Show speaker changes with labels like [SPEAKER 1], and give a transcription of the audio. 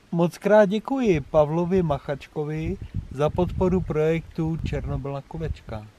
[SPEAKER 1] Mockrát děkuji Pavlovi Machačkovi za podporu projektu Černobyl na kolečkách.